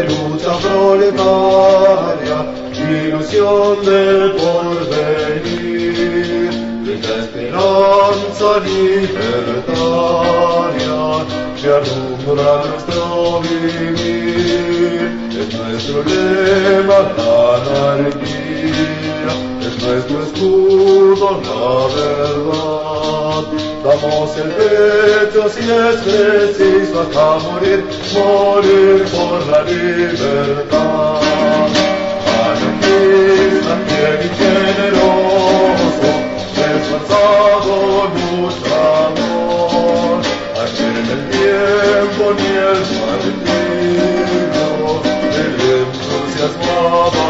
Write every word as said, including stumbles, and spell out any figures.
lucha proletaria, ilusión del porvenir, linda esperanza libertaria que alumbra nuestro vivir. Es nuestro lema la anarquía, es nuestro escudo la verdad. Damos el pecho si es preciso hasta morir, morir por la libertad. Anarquista, fiel y generoso, esforzado luchador, ayer en el tiempo ni el martirio, el entusiasmo